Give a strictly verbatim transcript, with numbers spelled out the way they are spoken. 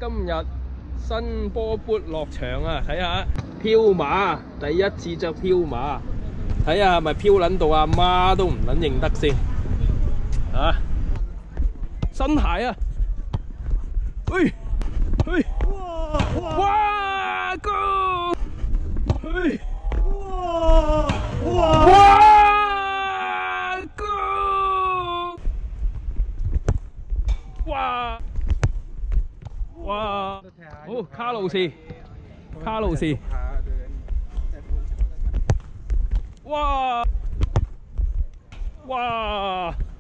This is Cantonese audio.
今日新波砵落場啊！睇下飄馬，第一次着飄馬，睇下係咪飄撚到阿媽都唔撚認得先啊！新鞋啊！喂喂，哇哇高！喂哇哇哇高！哇！哇！好，卡路士，卡路士，哇哇！